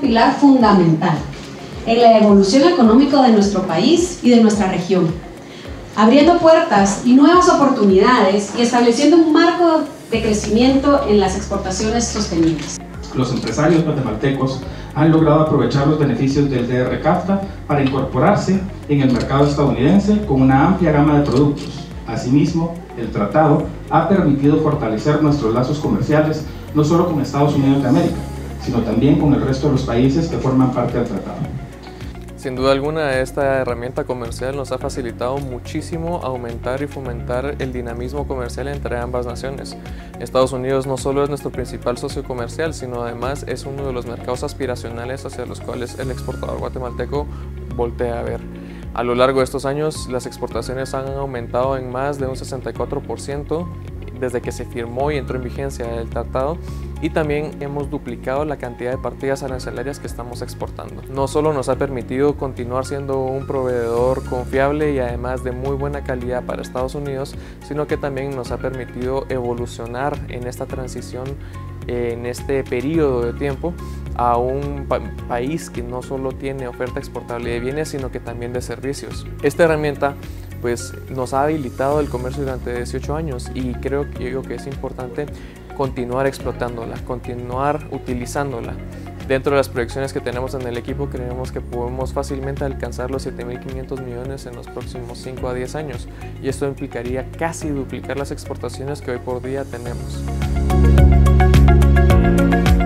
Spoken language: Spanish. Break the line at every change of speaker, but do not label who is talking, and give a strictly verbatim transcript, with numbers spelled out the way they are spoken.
pilar fundamental en la evolución económica de nuestro país y de nuestra región, abriendo puertas y nuevas oportunidades y estableciendo un marco de crecimiento en las exportaciones sostenibles.
Los empresarios guatemaltecos han logrado aprovechar los beneficios del D R CAFTA para incorporarse en el mercado estadounidense con una amplia gama de productos. Asimismo, el tratado ha permitido fortalecer nuestros lazos comerciales no solo con Estados Unidos de América, sino también con el resto de los países que forman parte del tratado.
Sin duda alguna, esta herramienta comercial nos ha facilitado muchísimo aumentar y fomentar el dinamismo comercial entre ambas naciones. Estados Unidos no solo es nuestro principal socio comercial, sino además es uno de los mercados aspiracionales hacia los cuales el exportador guatemalteco voltea a ver. A lo largo de estos años, las exportaciones han aumentado en más de un sesenta y cuatro por ciento desde que se firmó y entró en vigencia el tratado, y también hemos duplicado la cantidad de partidas arancelarias que estamos exportando. No solo nos ha permitido continuar siendo un proveedor confiable y además de muy buena calidad para Estados Unidos, sino que también nos ha permitido evolucionar en esta transición, en este periodo de tiempo, a un pa país que no solo tiene oferta exportable de bienes, sino que también de servicios. Esta herramienta pues nos ha habilitado el comercio durante dieciocho años, y creo que, yo, que es importante continuar explotándola, continuar utilizándola. Dentro de las proyecciones que tenemos en el equipo, creemos que podemos fácilmente alcanzar los siete mil quinientos millones en los próximos cinco a diez años, y esto implicaría casi duplicar las exportaciones que hoy por día tenemos.